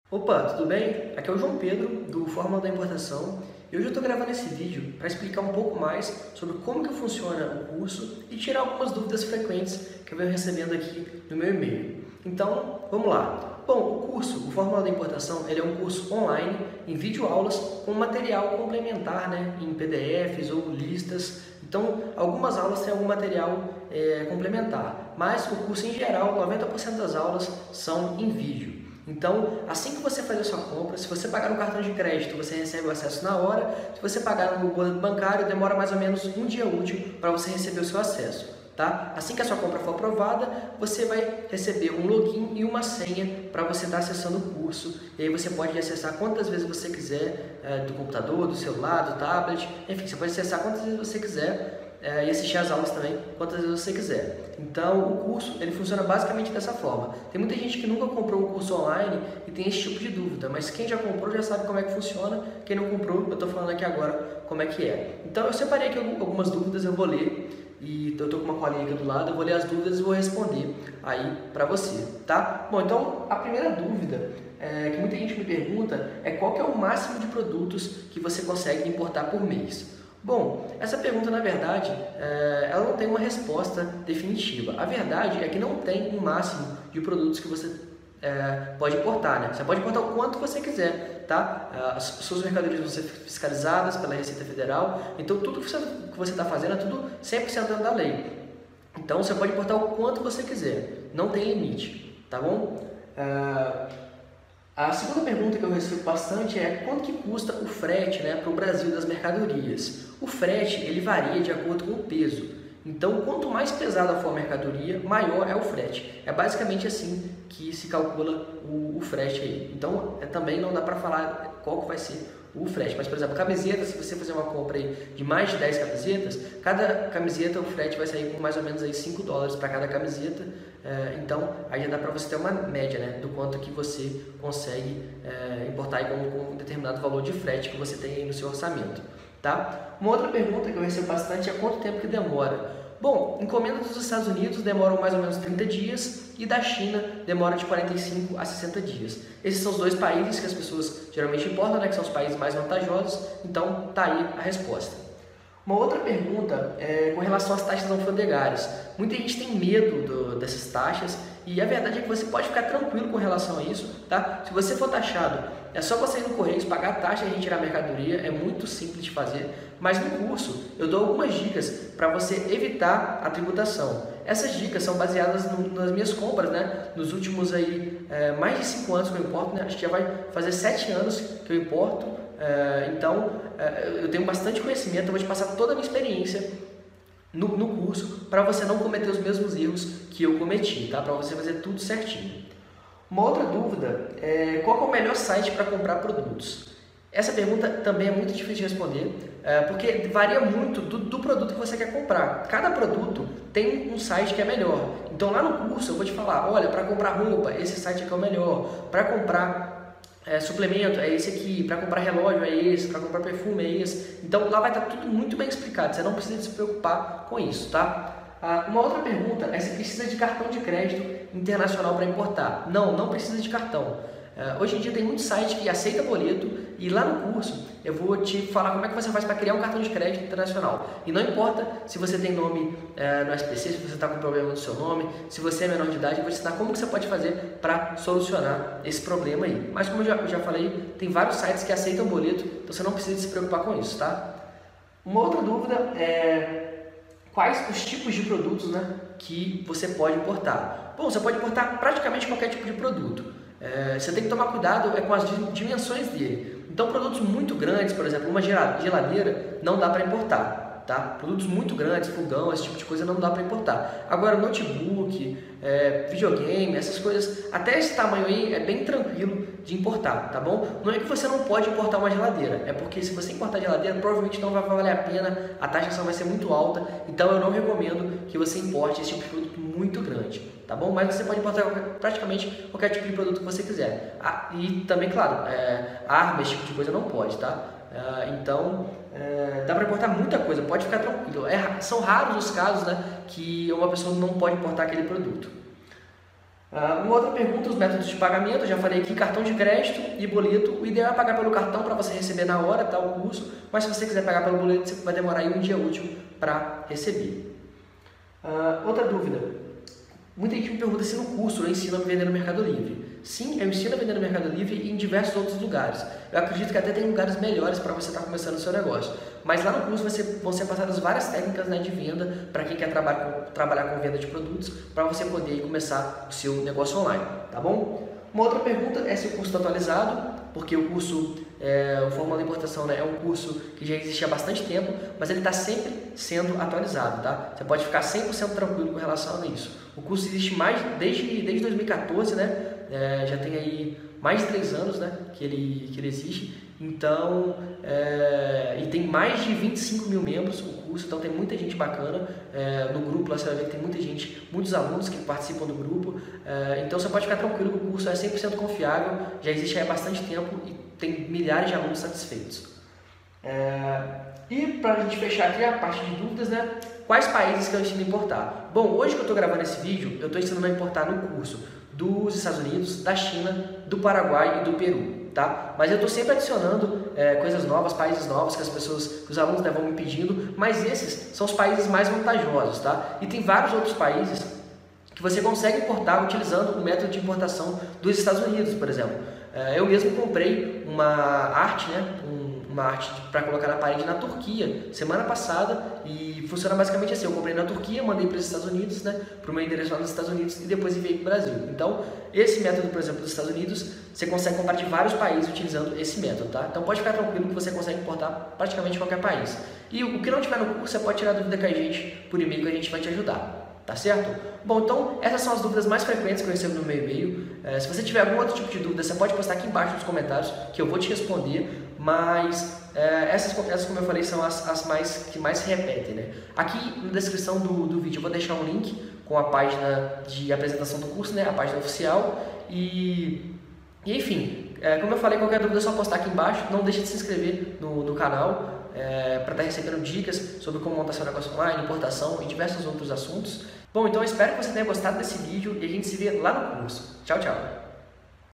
Opa, tudo bem? Aqui é o João Pedro, do Fórmula da Importação, e hoje eu estou gravando esse vídeo para explicar um pouco mais sobre como que funciona o curso e tirar algumas dúvidas frequentes que eu venho recebendo aqui no meu e-mail. Então, vamos lá. Bom, o curso, o Fórmula da Importação, ele é um curso online, em videoaulas, com material complementar, em PDFs ou listas. Então, algumas aulas têm algum material complementar, mas o curso em geral, 90% das aulas são em vídeo. Então, assim que você fazer a sua compra, se você pagar no cartão de crédito, você recebe o acesso na hora. Se você pagar no boleto bancário, demora mais ou menos um dia útil para você receber o seu acesso, tá? Assim que a sua compra for aprovada, você vai receber um login e uma senha para você estar acessando o curso. E aí você pode acessar quantas vezes você quiser, do computador, do celular, do tablet, enfim, você pode acessar quantas vezes você quiser. E assistir às aulas também quantas vezes você quiser. Então o curso ele funciona basicamente dessa forma. Tem muita gente que nunca comprou um curso online e tem esse tipo de dúvida, mas quem já comprou já sabe como é que funciona. Quem não comprou, eu estou falando aqui agora como é que é. Então eu separei aqui algumas dúvidas, eu vou ler, e eu estou com uma colinha aqui do lado, eu vou ler as dúvidas e vou responder aí para você, tá? Bom, então a primeira dúvida que muita gente me pergunta é qual que é o máximo de produtos que você consegue importar por mês. Bom, essa pergunta, na verdade, ela não tem uma resposta definitiva. A verdade é que não tem um máximo de produtos que você pode importar, Você pode importar o quanto você quiser, tá? As suas mercadorias vão ser fiscalizadas pela Receita Federal, então tudo que você está fazendo é tudo 100% dentro da lei. Então você pode importar o quanto você quiser, não tem limite, tá bom? A segunda pergunta que eu recebo bastante é quanto que custa o frete para o Brasil das mercadorias. O frete ele varia de acordo com o peso. Então, quanto mais pesada for a mercadoria, maior é o frete. É basicamente assim que se calcula o frete aí. Então, também não dá para falar qual que vai ser o frete. Mas, por exemplo, camiseta, se você fazer uma compra aí de mais de 10 camisetas, cada camiseta o frete vai sair com mais ou menos aí $5 para cada camiseta. Então, aí já dá para você ter uma média do quanto que você consegue importar aí com um determinado valor de frete que você tem aí no seu orçamento. Tá? Uma outra pergunta que eu recebo bastante é quanto tempo que demora. Bom, encomendas dos Estados Unidos demoram mais ou menos 30 dias e da China demora de 45 a 60 dias. Esses são os dois países que as pessoas geralmente importam, que são os países mais vantajosos, então tá aí a resposta. Uma outra pergunta é com relação às taxas alfandegárias. Muita gente tem medo dessas taxas e a verdade é que você pode ficar tranquilo com relação a isso, tá? Se você for taxado, é só você ir no Correios, pagar a taxa e retirar a mercadoria, é muito simples de fazer, mas no curso eu dou algumas dicas para você evitar a tributação. Essas dicas são baseadas nas minhas compras, nos últimos aí, mais de 5 anos que eu importo, acho que já vai fazer 7 anos que eu importo, então eu tenho bastante conhecimento, eu vou te passar toda a minha experiência no curso para você não cometer os mesmos erros que eu cometi, tá? Para você fazer tudo certinho. Uma outra dúvida é qual é o melhor site para comprar produtos? Essa pergunta também é muito difícil de responder, porque varia muito do produto que você quer comprar. Cada produto tem um site que é melhor. Então lá no curso eu vou te falar, olha, para comprar roupa, esse site aqui é o melhor. Para comprar suplemento, é esse aqui. Para comprar relógio, é esse. Para comprar perfume, é esse. Então lá vai estar tudo muito bem explicado, você não precisa se preocupar com isso, tá? Uma outra pergunta é se precisa de cartão de crédito internacional para importar. Não precisa de cartão. Hoje em dia tem muito site que aceita boleto e lá no curso eu vou te falar como é que você faz para criar um cartão de crédito internacional. E não importa se você tem nome no SPC, se você está com problema no seu nome, se você é menor de idade, eu vou te ensinar como que você pode fazer para solucionar esse problema aí. Mas como eu já falei, tem vários sites que aceitam boleto, então você não precisa se preocupar com isso, tá? Uma outra dúvida é quais os tipos de produtos que você pode importar. Bom, você pode importar praticamente qualquer tipo de produto. Você tem que tomar cuidado com as dimensões dele. Então, produtos muito grandes, por exemplo, uma geladeira, não dá para importar, tá? Produtos muito grandes, fogão, esse tipo de coisa não dá para importar. Agora, notebook, videogame, essas coisas, até esse tamanho aí é bem tranquilo de importar, tá bom? Não é que você não pode importar uma geladeira, é porque se você importar geladeira, provavelmente não vai valer a pena, a taxação vai ser muito alta, então eu não recomendo que você importe esse tipo de produto muito grande, tá bom? Mas você pode importar praticamente qualquer tipo de produto que você quiser. E também, claro, arma, esse tipo de coisa não pode, tá? Então, dá para importar muita coisa, pode ficar tranquilo. São raros os casos que uma pessoa não pode importar aquele produto. Uma outra pergunta, os métodos de pagamento, eu já falei aqui, cartão de crédito e boleto. O ideal é pagar pelo cartão para você receber na hora, tá, o curso, mas se você quiser pagar pelo boleto, você vai demorar aí um dia útil para receber. Outra dúvida, muita gente me pergunta se no curso eu ensino a vender no Mercado Livre. Sim, eu ensino a vender no Mercado Livre e em diversos outros lugares. Eu acredito que até tem lugares melhores para você estar começando o seu negócio. Mas lá no curso vão ser passadas várias técnicas, né, de venda para quem quer trabalhar com venda de produtos, para você poder começar o seu negócio online, tá bom? Uma outra pergunta é se o curso está atualizado, porque o curso, o Fórmula da Importação, né, é um curso que já existe há bastante tempo, mas ele está sempre sendo atualizado, tá? Você pode ficar 100% tranquilo com relação a isso. O curso existe desde 2014, né? Já tem aí mais de 3 anos, né, que ele existe, então, e tem mais de 25 mil membros o curso, então tem muita gente bacana no grupo, lá você vai ver que tem muita gente, muitos alunos que participam do grupo, então você pode ficar tranquilo que o curso é 100% confiável, já existe há bastante tempo e tem milhares de alunos satisfeitos. E para a gente fechar aqui a parte de dúvidas, né, quais países que eu ensino a importar? Bom, hoje que eu estou gravando esse vídeo, eu estou ensinando a importar no curso dos Estados Unidos, da China, do Paraguai e do Peru, tá? Mas eu estou sempre adicionando coisas novas, países novos que os alunos, né, vão me pedindo, mas esses são os países mais vantajosos, tá? E tem vários outros países que você consegue importar utilizando o método de importação dos Estados Unidos, por exemplo. Eu mesmo comprei uma arte, né, uma arte para colocar na parede na Turquia semana passada e funciona basicamente assim. Eu comprei na Turquia, mandei para os Estados Unidos, né, para o meu endereço lá nos Estados Unidos e depois enviei para o Brasil. Então, esse método, por exemplo, dos Estados Unidos, você consegue comprar de vários países utilizando esse método, tá? Então pode ficar tranquilo que você consegue importar praticamente qualquer país. E o que não tiver no curso, você pode tirar dúvida com a gente por e-mail que a gente vai te ajudar. Tá certo? Bom, então essas são as dúvidas mais frequentes que eu recebo no meu e-mail. Se você tiver algum outro tipo de dúvida, você pode postar aqui embaixo nos comentários que eu vou te responder, mas essas, como eu falei, são as que mais se repetem, né? Aqui na descrição do vídeo eu vou deixar um link com a página de apresentação do curso, né? A página oficial e enfim, como eu falei, qualquer dúvida é só postar aqui embaixo. Não deixe de se inscrever no canal para estar recebendo dicas sobre como montar seu negócio online, importação e diversos outros assuntos. Bom, então eu espero que você tenha gostado desse vídeo e a gente se vê lá no curso. Tchau, tchau!